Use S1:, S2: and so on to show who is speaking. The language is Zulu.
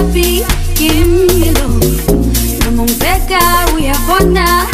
S1: happy, give me love. No mong peka uyabona.